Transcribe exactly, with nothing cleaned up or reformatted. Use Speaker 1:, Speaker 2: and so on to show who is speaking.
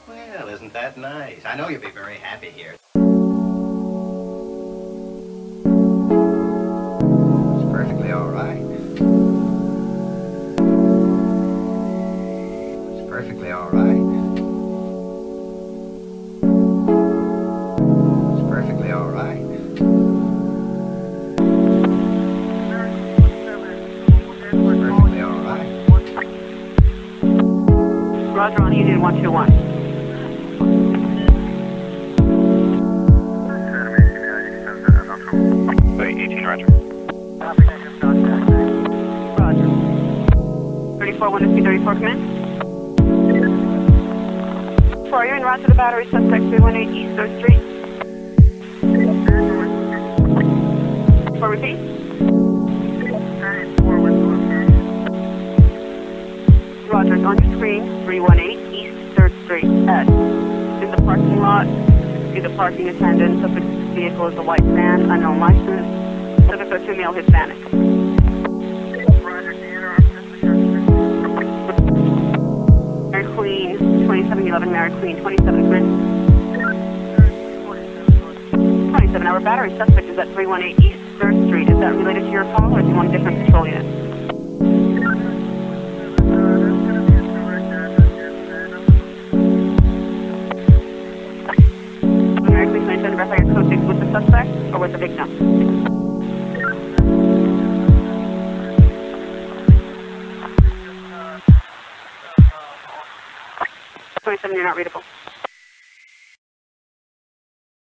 Speaker 1: Well, isn't that nice? I know you'll be very happy here. It's perfectly all right. It's perfectly all right. It's perfectly all right. Perfectly all right.
Speaker 2: Roger on Union one two one.
Speaker 3: eighteen, Roger.
Speaker 2: Roger. thirty-four, one to speed thirty-four, come in. four, you're in route to the battery, suspect three one eight East third Street. four, repeat. Roger, it's on your screen, three one eight East third Street. S. In the parking lot, see the parking attendant, subject vehicle is a white van, unknown license. Subject or two male Hispanic. Mary Queen, twenty-seven eleven Mary Queen, twenty-seven Grin. twenty-seven hour battery suspect is at three one eight East third Street. Is that related to your call or do you want a different patrol unit? Mary Queen, twenty-seven, verify your code six with the suspect or with the victim? twenty-seven, you're not readable.